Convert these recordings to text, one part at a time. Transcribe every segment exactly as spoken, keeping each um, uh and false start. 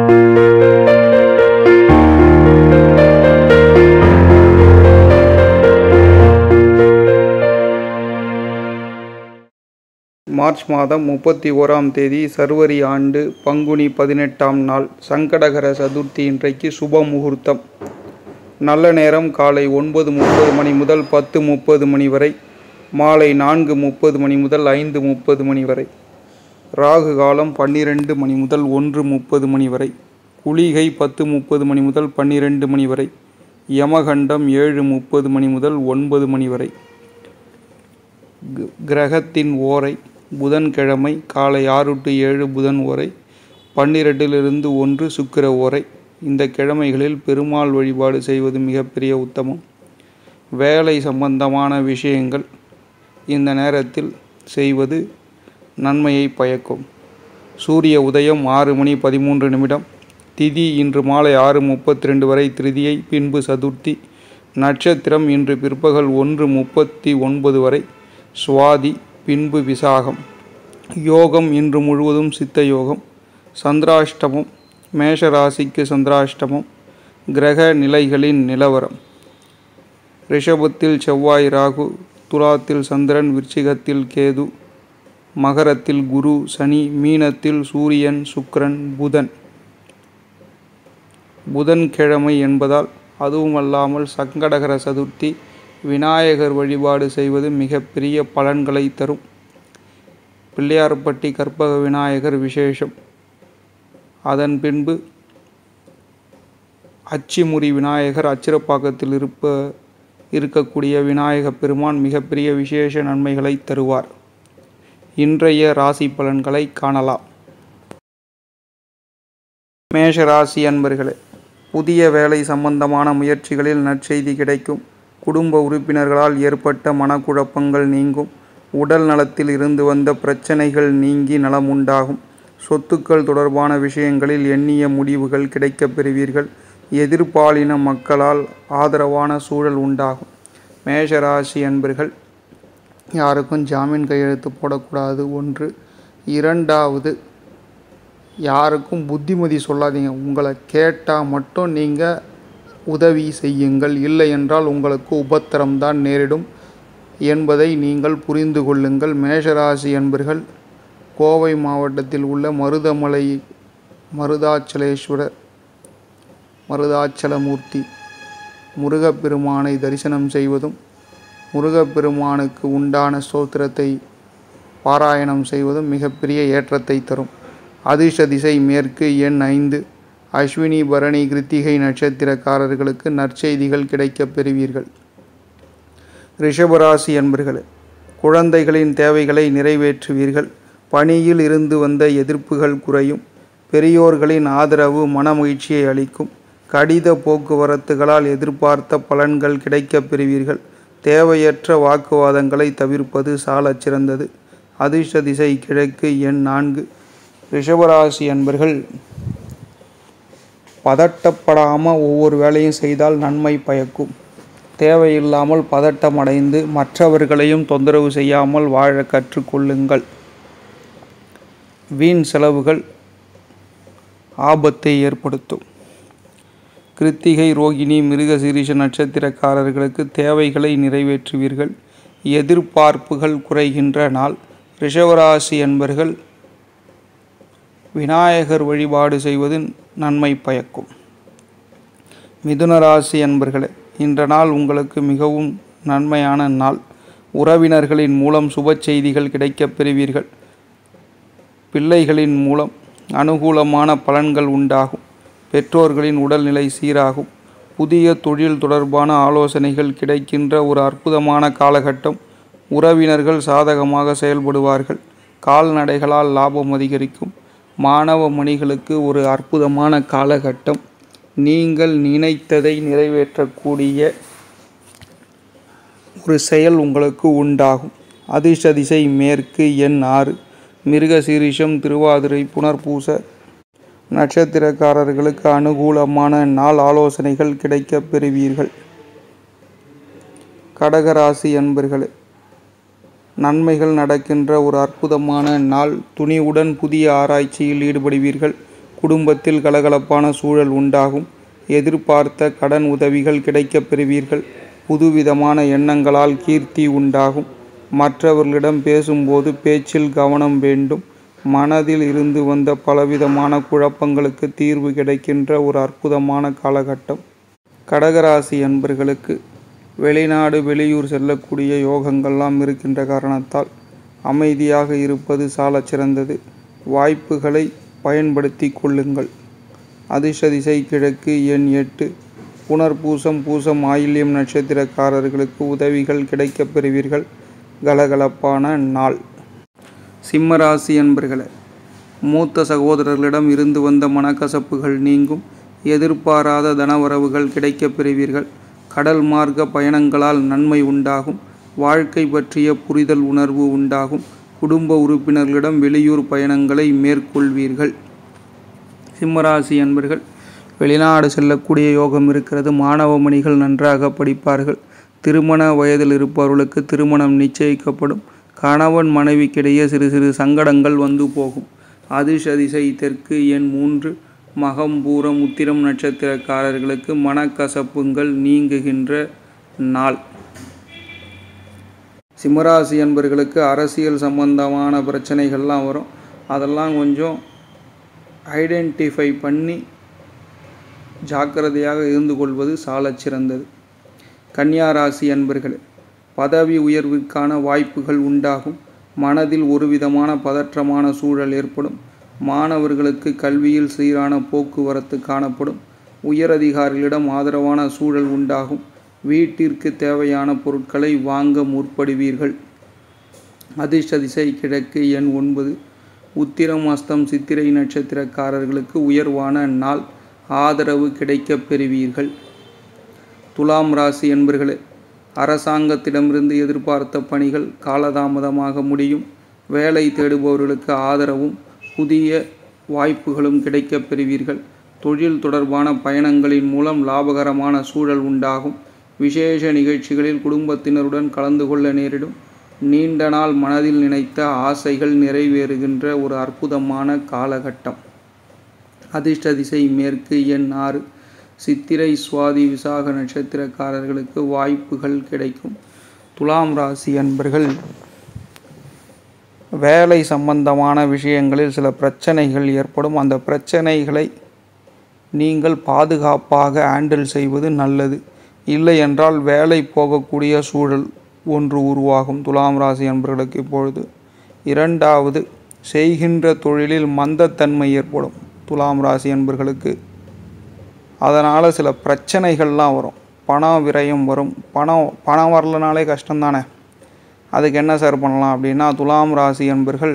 March மாதம் முப்பத்தி ஓராம் தேதி சர்வரி ஆண்டு பங்குனி பதினெட்டாம் நாள் சங்கடகர சதுர்த்தி. இன்றைக்கு சுப முகூர்த்தம். நல்ல நேரம் காலை ஒன்பது முப்பது மணி முதல் பத்து முப்பது மணி வரை, மாலை நான்கு முப்பது மணி முதல் ஐந்து முப்பது மணி வரை. ராகு காலம் பன்னிரெண்டு மணி முதல் ஒன்று முப்பது மணி வரை. குளிகை பத்து முப்பது மணி முதல் பன்னிரெண்டு மணி வரை. யமகண்டம் ஏழு முப்பது மணி முதல் ஒன்பது மணி வரை. கிரகத்தின் ஓரை புதன்கிழமை காலை ஆறு டு ஏழு புதன் ஓரை, பன்னிரெண்டிலிருந்து ஒன்று சுக்கிர ஓரை. இந்த கிழமைகளில் பெருமாள் வழிபாடு செய்வது மிகப்பெரிய உத்தமம். வேலை சம்பந்தமான விஷயங்கள் இந்த நேரத்தில் செய்வது நன்மையை பயக்கும். சூரிய உதயம் ஆறு மணி பதிமூன்று நிமிடம். திதி இன்று மாலை ஆறு முப்பத்தி ரெண்டு வரை திருதியை, பின்பு சதுர்த்தி. நட்சத்திரம் இன்று பிற்பகல் ஒன்று முப்பத்தி ஒன்பது வரை சுவாதி, பின்பு விசாகம். யோகம் இன்று முழுவதும் சித்த யோகம். சந்திராஷ்டமம். மேஷராசிக்கு சந்திராஷ்டமம். கிரக நிலைகளின் நிலவரம்: ரிஷபத்தில் செவ்வாய் ராகு, துலாத்தில் சந்திரன், விருச்சிகத்தில் கேது, மகரத்தில் குரு சனி, மீனத்தில் சூரியன் சுக்கிரன் புதன். புதன்கிழமை என்பதால் அதுவுமல்லாமல் சங்கடகர சதுர்த்தி, விநாயகர் வழிபாடு செய்வது மிகப்பெரிய பலன்களை தரும். பிள்ளையார்பட்டி கற்பக விநாயகர் விசேஷம். அதன் பின்பு அச்சிமுறி விநாயகர், அச்சிரப்பாக்கத்தில் இருப்ப இருக்கக்கூடிய விநாயக பெருமான் மிகப்பெரிய விசேஷ நன்மைகளை தருவார். இன்றைய ராசி பலன்களை காணலாம். மேஷ ராசி அன்பர்களே, புதிய வேலை சம்பந்தமான முயற்சிகளில் நற்செய்தி கிடைக்கும். குடும்ப உறுப்பினர்களால் ஏற்பட்ட மனக்குழப்பங்கள் நீங்கும். உடல் நலத்தில் இருந்து வந்த பிரச்சனைகள் நீங்கி நலம் உண்டாகும். சொத்துக்கள் தொடர்பான விஷயங்களில் எண்ணிய முடிவுகள் கிடைக்கப் பெறுவீர்கள். எதிர்பாலின மக்களால் ஆதரவான சூழல் உண்டாகும். மேஷராசி அன்பர்கள், யாருக்கும் ஜாமீன் கையெழுத்து போடக்கூடாது. ஒன்று. இரண்டாவது, யாருக்கும் புத்திமதி சொல்லாதீங்க. உங்களை கேட்டால் மட்டும் நீங்கள் உதவி செய்யுங்கள். இல்லை என்றால் உங்களுக்கு உபத்திரம்தான் நேரிடும் என்பதை நீங்கள் புரிந்து கொள்ளுங்கள். மேஷராசி என்பர்கள், கோவை மாவட்டத்தில் உள்ள மருதமலை மருதாச்சலேஸ்வரர் மருதாச்சலமூர்த்தி முருகப்பெருமானை தரிசனம் செய்வதும், முருகப்பெருமானுக்கு உண்டான ஸ்தோத்திரத்தை பாராயணம் செய்வதும் மிகப்பெரிய ஏற்றத்தை தரும். அதிர்ஷ்ட திசை மேற்கு. எண் ஐந்து. அஸ்வினி பரணி கிருத்திகை நட்சத்திரக்காரர்களுக்கு நற்செய்திகள் கிடைக்கப் பெறுவீர்கள். ரிஷபராசி அன்பர்களே, குழந்தைகளின் தேவைகளை நிறைவேற்றுவீர்கள். பணியில் இருந்து வந்த எதிர்ப்புகள் குறையும். பெரியோர்களின் ஆதரவு மன மகிழ்ச்சியை அளிக்கும். கடித போக்குவரத்துகளால் எதிர்பார்த்த பலன்கள் கிடைக்கப் பெறுவீர்கள். தேவையற்ற வாக்குவாதங்களை தவிர்ப்பது சாலச் சிறந்தது. அதிர்ஷ்ட திசை கிழக்கு. எண் நான்கு. ரிஷபராசி அன்பர்கள், பதட்டப்படாமல் ஒவ்வொரு வேலையும் செய்தால் நன்மை பயக்கும். தேவையில்லாமல் பதட்டம் அடைந்து மற்றவர்களையும் தொந்தரவு செய்யாமல் வாழ கற்றுக்கொள்ளுங்கள். வீண் செலவுகள் ஆபத்தை ஏற்படுத்தும். கிருத்திகை ரோகிணி மிருகசீரிஷ நட்சத்திரக்காரர்களுக்கு தேவைகளை நிறைவேற்றுவீர்கள். எதிர்பார்ப்புகள் குறைகின்ற நாள். ரிஷபராசி என்பர்கள், விநாயகர் வழிபாடு செய்வது நன்மை பயக்கும். மிதுனராசி அன்பர்களே, இன்ற நாள் உங்களுக்கு மிகவும் நன்மையான நாள். உறவினர்களின் மூலம் சுப செய்திகள் கிடைக்கப் பெறுவீர்கள். பிள்ளைகளின் மூலம் அனுகூலமான பலன்கள் உண்டாகும். பெற்றோர்களின் உடல்நிலை சீராகும். புதிய தொழில் தொடர்பான ஆலோசனைகள் கிடைக்கின்ற ஒரு அற்புதமான காலகட்டம். உறவினர்கள் சாதகமாக செயல்படுவார்கள். கால்நடைகளால் லாபம் அதிகரிக்கும். மாணவ மணிகளுக்கு ஒரு அற்புதமான காலகட்டம். நீங்கள் நினைத்ததை நிறைவேற்றக்கூடிய ஒரு செயல் உங்களுக்கு உண்டாகும். அதிர்ஷ்ட திசை மேற்கு. எண் ஆறு. மிருகசீரிஷம் திருவாதிரை புனர்பூச நட்சத்திரக்காரர்களுக்கு அனுகூலமான நாள். ஆலோசனைகள் கிடைக்கப் பெறுவீர்கள். கடகராசி அன்பர்களே, நன்மைகள் நடக்கின்ற ஒரு அற்புதமான நாள். துணிவுடன் புதிய ஆராய்ச்சியில் ஈடுபடுவீர்கள். குடும்பத்தில் கலகலப்பான சூழல் உண்டாகும். எதிர்பார்த்த கடன் உதவிகள் கிடைக்கப் பெறுவீர்கள். புதுவிதமான எண்ணங்களால் கீர்த்தி உண்டாகும். மற்றவர்களிடம் பேசும்போது பேச்சில் கவனம் வேண்டும். மனதில் இருந்து வந்த பலவிதமான குழப்பங்களுக்கு தீர்வு கிடைக்கின்ற ஒரு அற்புதமான காலகட்டம். கடகராசி அன்பர்களுக்கு வெளிநாடு வெளியூர் செல்லக்கூடிய யோகங்கள்லாம் இருக்கின்ற காரணத்தால் அமைதியாக இருப்பது சாலச் சிறந்தது. வாய்ப்புகளை பயன்படுத்தி கொள்ளுங்கள். அதிர்ஷ்ட திசை கிழக்கு, எண் எட்டு. புனர்பூசம் பூசம் ஆயில்யம் நட்சத்திரக்காரர்களுக்கு உதவிகள் கிடைக்கப் பெறுவீர்கள். கலகலப்பான நாள். சிம்மராசி அன்பர்களே, மூத்த சகோதரர்களிடம் இருந்து வந்த மனக்கசப்புகள் நீங்கும். எதிர்பாராத தனவரவுகள் கிடைக்கப் பெறுவீர்கள். கடல் மார்க்க பயணங்களால் நன்மை உண்டாகும். வாழ்க்கை பற்றிய புரிதல் உணர்வு உண்டாகும். குடும்ப உறுப்பினர்களிடம் வெளியூர் பயணங்களை மேற்கொள்வீர்கள். சிம்மராசி அன்பர்கள் வெளிநாடு செல்லக்கூடிய யோகம் இருக்கிறது. மாணவ மணிகள் நன்றாக படிப்பார்கள். திருமண வயதில் இருப்பவர்களுக்கு திருமணம் நிச்சயிக்கப்படும். கணவன் மனைவிக்கிடையே சிறு சிறு சங்கடங்கள் வந்து போகும். அதிர்ஷ்ட திசை தெற்கு, எண் மூன்று. மகம் பூரம் உத்திரம் நட்சத்திரக்காரர்களுக்கு மனக்கசப்புங்கள் நீங்குகின்ற நாள். சிம்மராசி அன்பர்களுக்கு அரசியல் சம்பந்தமான பிரச்சனைகள்லாம் வரும். அதெல்லாம் கொஞ்சம் ஐடென்டிஃபை பண்ணி ஜாக்கிரதையாக இருந்து கொள்வது சாலச் சிறந்தது. கன்னியா ராசி அன்பர்களே, பதவி உயர்விற்கான வாய்ப்புகள் உண்டாகும். மனதில் ஒருவிதமான பதற்றமான சூழல் ஏற்படும். மாணவர்களுக்கு கல்வியில் சீரான போக்குவரத்து காணப்படும். உயரதிகாரிகளிடம் ஆதரவான சூழல் உண்டாகும். வீட்டிற்கு தேவையான பொருட்களை வாங்க முற்படுவீர்கள். அதிர்ஷ்ட திசை கிழக்கு, எண் ஒன்பது. உத்திரம் அஸ்தம் சித்திரை நட்சத்திரக்காரர்களுக்கு உயர்வான நாள். ஆதரவு கிடைக்கப் பெறுவீர்கள். துலாம் ராசி என்பர்களே, அரசாங்கத்திடமிருந்து எதிர்பார்த்த பணிகள் காலதாமதமாக முடியும். வேலை தேடுபவர்களுக்கு ஆதரவும் புதிய வாய்ப்புகளும் கிடைக்கப் பெறுவீர்கள். தொழில் தொடர்பான பயணங்களின் மூலம் லாபகரமான சூழல் உண்டாகும். விசேஷ நிகழ்ச்சிகளில் குடும்பத்தினருடன் கலந்து கொள்ள நேரிடும். நீண்ட நாள் மனதில் நினைத்த ஆசைகள் நிறைவேறுகின்ற ஒரு அற்புதமான காலகட்டம். அதிர்ஷ்ட திசை மேற்கு, எண் ஆறு. சித்திரை சுவாதி விசாக நட்சத்திரக்காரர்களுக்கு வாய்ப்புகள் கிடைக்கும். துலாம் ராசி அன்பர்கள் வேலை சம்பந்தமான விஷயங்களில் சில பிரச்சனைகள் ஏற்படும். அந்த பிரச்சனைகளை நீங்கள் பாதுகாப்பாக ஹேண்டில் செய்வது நல்லது. இல்லை என்றால் வேலை போகக்கூடிய சூழல் ஒன்று உருவாகும். துலாம் ராசி அன்பர்களுக்கு இப்பொழுது இரண்டாவது, செய்கின்ற தொழிலில் மந்தத்தன்மை ஏற்படும். துலாம் ராசி அன்பர்களுக்கு அதனால் சில பிரச்சனைகள்லாம் வரும். பணம் விரயம் வரும். பணம் பணம் வரலனாலே கஷ்டம்தானே. அதுக்கு என்ன சார் பண்ணலாம் அப்படின்னா, துலாம் ராசி அன்பர்கள்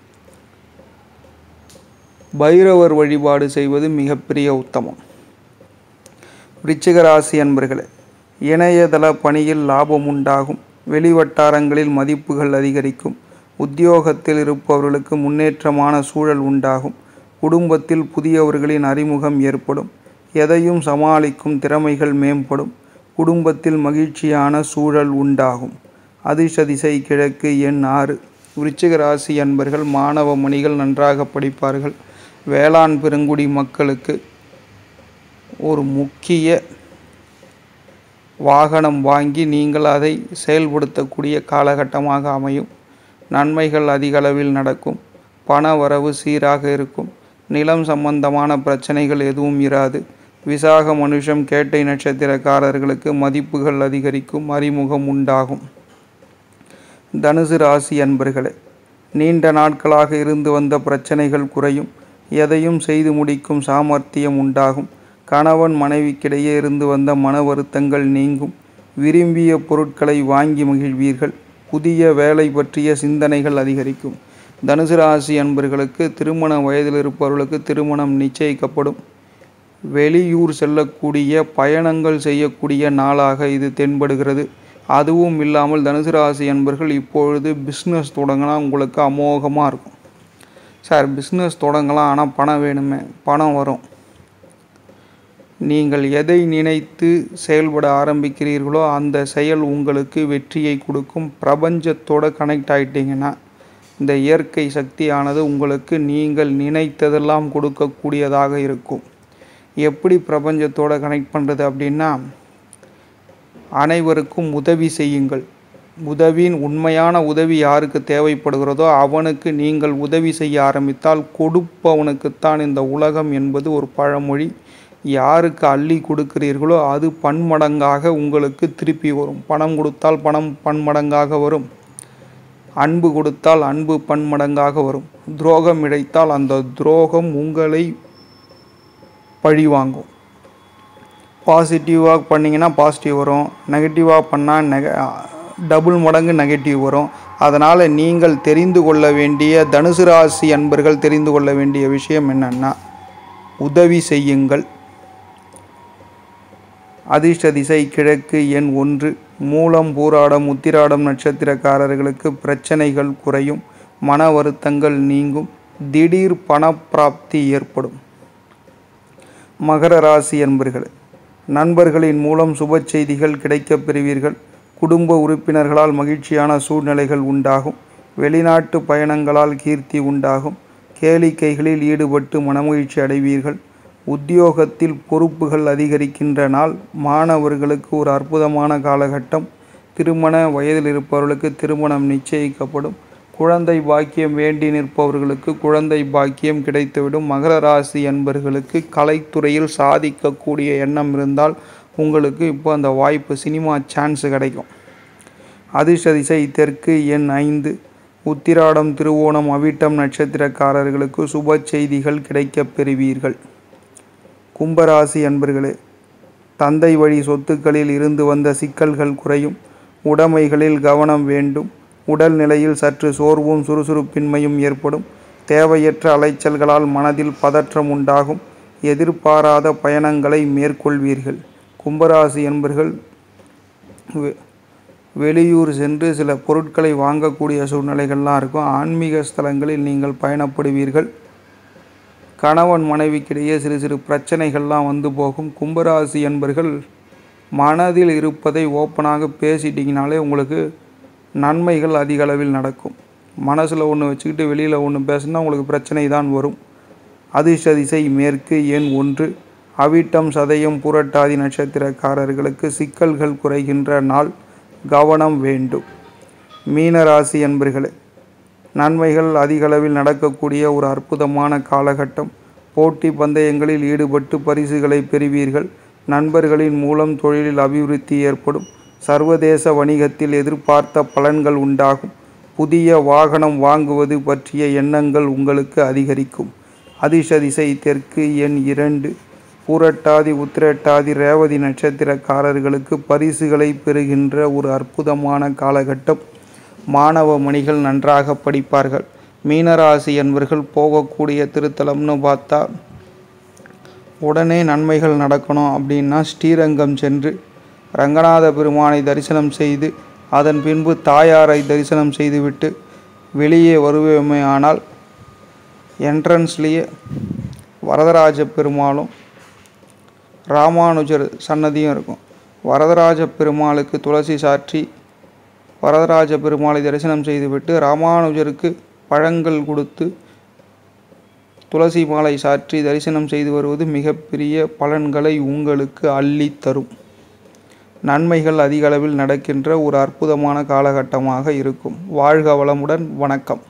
பைரவர் வழிபாடு செய்வது மிகப்பெரிய உத்தமம். விருச்சிக ராசி அன்பர்களே, இணையதள பணியில் லாபம் உண்டாகும். வெளிவட்டாரங்களில் மதிப்புகள் அதிகரிக்கும். உத்தியோகத்தில் இருப்பவர்களுக்கு முன்னேற்றமான சூழல் உண்டாகும். குடும்பத்தில் புதியவர்களின் அறிமுகம் ஏற்படும். எதையும் சமாளிக்கும் திறமைகள் மேம்படும். குடும்பத்தில் மகிழ்ச்சியான சூழல் உண்டாகும். அதிர்ஷ்ட திசை கிழக்கு, எண் ஆறு. விருச்சிக ராசி அன்பர்கள் மாணவ மணிகள் நன்றாக படிப்பார்கள். வேளாண் பெருங்குடி மக்களுக்கு ஒரு முக்கிய வாகனம் வாங்கி நீங்கள் அதை செயல்படுத்தக்கூடிய காலகட்டமாக அமையும். நன்மைகள் அதிக அளவில் நடக்கும். பண வரவு சீராக இருக்கும். நிலம் சம்பந்தமான பிரச்சனைகள் எதுவும் இராது. விசாக மனுஷம் கேட்டை நட்சத்திரக்காரர்களுக்கு மதிப்புகள் அதிகரிக்கும். அறிமுகம் உண்டாகும். தனுசு ராசி அன்பர்களே, நீண்ட நாட்களாக இருந்து வந்த பிரச்சனைகள் குறையும். எதையும் செய்து முடிக்கும் சாமர்த்தியம் உண்டாகும். கணவன் மனைவிக்கிடையே இருந்து வந்த மன வருத்தங்கள் நீங்கும். விரும்பிய பொருட்களை வாங்கி மகிழ்வீர்கள். புதிய வேலை பற்றிய சிந்தனைகள் அதிகரிக்கும். தனுசு ராசி அன்பர்களுக்கு திருமண வயதில் இருப்பவர்களுக்கு திருமணம் நிச்சயிக்கப்படும். வெளியூர் செல்லக்கூடிய பயணங்கள் செய்யக்கூடிய நாளாக இது தென்படுகிறது. அதுவும் இல்லாமல் தனுசு ராசி அன்பர்கள் இப்பொழுது பிஸ்னஸ் தொடங்கினா உங்களுக்கு அமோகமாக இருக்கும். சார் பிஸ்னஸ் தொடங்கலாம், ஆனால் பணம் வேணுமே. பணம் வரும். நீங்கள் எதை நினைத்து செயல்பட ஆரம்பிக்கிறீர்களோ அந்த செயல் உங்களுக்கு வெற்றியை கொடுக்கும். பிரபஞ்சத்தோடு கனெக்ட் ஆகிட்டிங்கன்னா இந்த இயற்கை சக்தியானது உங்களுக்கு நீங்கள் நினைத்ததெல்லாம் கொடுக்கக்கூடியதாக இருக்கும். எப்படி பிரபஞ்சத்தோட கனெக்ட் பண்ணுறது அப்படின்னா, அனைவருக்கும் உதவி செய்யுங்கள். உதவியின் உண்மையான உதவி யாருக்கு தேவைப்படுகிறதோ அவனுக்கு நீங்கள் உதவி செய்ய ஆரம்பித்தால் கொடுப்பவனுக்குத்தான் இந்த உலகம் என்பது ஒரு பழமொழி. யாருக்கு அள்ளி கொடுக்கிறீர்களோ அது பன்மடங்காக உங்களுக்கு திருப்பி வரும். பணம் கொடுத்தால் பணம் பன்மடங்காக வரும். அன்பு கொடுத்தால் அன்பு பன்மடங்காக வரும். துரோகம் இழைத்தால் அந்த துரோகம் உங்களை பழிவாங்கும். பாசிட்டிவாக பண்ணிங்கன்னா பாசிட்டிவ் வரும், நெகட்டிவாக பண்ணால் நெக டபுள் மடங்கு நெகட்டிவ் வரும். அதனால் நீங்கள் தெரிந்து கொள்ள வேண்டிய தனுசு ராசி அன்பர்கள் தெரிந்து கொள்ள வேண்டிய விஷயம் என்னென்னா, உதவி செய்யுங்கள். அதிர்ஷ்ட திசை கிழக்கு, எண் ஒன்று. மூலம் பூராடம் உத்திராடம் நட்சத்திரக்காரர்களுக்கு பிரச்சனைகள் குறையும், மன வருத்தங்கள் நீங்கும், திடீர் பணப்பிராப்தி ஏற்படும். மகர ராசி அன்பர்களே, நண்பர்களின் மூலம் சுப செய்திகள் கிடைக்கப் பெறுவீர்கள். குடும்ப உறுப்பினர்களால் மகிழ்ச்சியான சூழ்நிலைகள் உண்டாகும். வெளிநாட்டு பயணங்களால் கீர்த்தி உண்டாகும். கேளிக்கைகளில் ஈடுபட்டு மனமகிழ்ச்சி அடைவீர்கள். உத்தியோகத்தில் பொறுப்புகள் அதிகரிக்கின்ற நாள். மாணவர்களுக்கு ஒரு அற்புதமான காலகட்டம். திருமண வயதில் இருப்பவர்களுக்கு திருமணம் நிச்சயிக்கப்படும். குழந்தை பாக்கியம் வேண்டி நிற்பவர்களுக்கு குழந்தை பாக்கியம் கிடைத்துவிடும். மகர ராசி அன்பர்களுக்கு கலைத்துறையில் சாதிக்கக்கூடிய எண்ணம் இருந்தால் உங்களுக்கு இப்போ அந்த வாய்ப்பு, சினிமா சான்ஸ் கிடைக்கும். அதிர்ஷ்ட திசை தெற்கு, எண் ஐந்து. உத்திராடம் திருவோணம் அவிட்டம் நட்சத்திரக்காரர்களுக்கு சுப செய்திகள் கிடைக்கப் பெறுவீர்கள். கும்பராசி அன்பர்களே, தந்தை வழி சொத்துக்களில் இருந்து வந்த சிக்கல்கள் குறையும். உடைமைகளில் கவனம் வேண்டும். உடல் நிலையில் சற்று சோர்வும் சுறுசுறுப்பின்மையும் ஏற்படும். தேவையற்ற அலைச்சல்களால் மனதில் பதற்றம் உண்டாகும். எதிர்பாராத பயணங்களை மேற்கொள்வீர்கள். கும்பராசி என்பர்கள் வெளியூர் சென்று சில பொருட்களை வாங்கக்கூடிய சூழ்நிலைகள்லாம் இருக்கும். ஆன்மீக ஸ்தலங்களில் நீங்கள் பயணப்படுவீர்கள். கணவன் மனைவிக்கிடையே சிறு சிறு பிரச்சனைகள்லாம் வந்து போகும். கும்பராசி என்பர்கள் மனதில் இருப்பதை ஓப்பனாக பேசிட்டிங்கனாலே உங்களுக்கு நன்மைகள் அதிக அளவில் நடக்கும். மனசில் ஒன்று வச்சுக்கிட்டு வெளியில் ஒன்று பேசுனா உங்களுக்கு பிரச்சனை தான் வரும். அதிர்ஷ்ட திசை மேற்கு, எண் ஒன்று. அவிட்டம் சதயம் புரட்டாதி நட்சத்திரக்காரர்களுக்கு சிக்கல்கள் குறைகின்ற நாள். கவனம் வேண்டும். மீனராசி என்பர்களே, நன்மைகள் அதிகளவில் நடக்கக்கூடிய ஒரு அற்புதமான காலகட்டம். போட்டி பந்தயங்களில் ஈடுபட்டு பரிசுகளை பெறுவீர்கள். நண்பர்களின் மூலம் தொழிலில் அபிவிருத்தி ஏற்படும். சர்வதேச வணிகத்தில் எதிர்பார்த்த பலன்கள் உண்டாகும். புதிய வாகனம் வாங்குவது பற்றிய எண்ணங்கள் உங்களுக்கு அதிகரிக்கும். அதிர்ஷ்ட திசை தெற்கு, எண் இரண்டு. பூரட்டாதி உத்திரட்டாதி ரேவதி நட்சத்திரக்காரர்களுக்கு பரிசுகளை பெறுகின்ற ஒரு அற்புதமான காலகட்டம். மாணவ மணிகள் நன்றாக படிப்பார்கள். மீனராசி என்பர்கள் போகக்கூடிய திருத்தலம்னு பார்த்தா, உடனே நன்மைகள் நடக்கணும் அப்படின்னா ஸ்ரீரங்கம் சென்று ரங்கநாத பெருமானை தரிசனம் செய்து அதன் பின்பு தாயாரை தரிசனம் செய்துவிட்டு வெளியே வருவேமே ஆனால் என்ட்ரன்ஸ்லேயே வரதராஜ பெருமாளும் ராமானுஜர் சன்னதியும் இருக்கும். வரதராஜ பெருமாளுக்கு துளசி சாற்றி வரதராஜ பெருமாளை தரிசனம் செய்துவிட்டு ராமானுஜருக்கு பழங்கள் கொடுத்து துளசி மாலை சாற்றி தரிசனம் செய்து வருவது மிகப்பெரிய பலன்களை உங்களுக்கு அள்ளி தரும். நன்மைகள் அதிக அளவில் நடக்கின்ற ஒரு அற்புதமான காலகட்டமாக இருக்கும். வாழ்க வளமுடன். வணக்கம்.